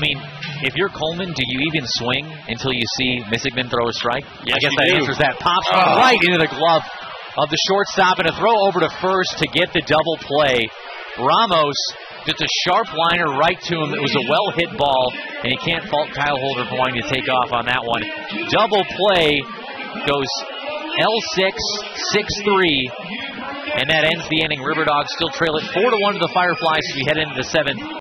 mean, if you're Coleman, do you even swing until you see Missigman throw a strike? Yes, I guess that answers that. Pops right into the glove of the shortstop, and a throw over to first to get the double play. Ramos, just a sharp liner right to him. It was a well-hit ball, and you can't fault Kyle Holder for wanting to take off on that one. Double play goes L6, 6-3, and that ends the inning. River Dogs still trail it 4-1 to the Fireflies as we head into the 7th.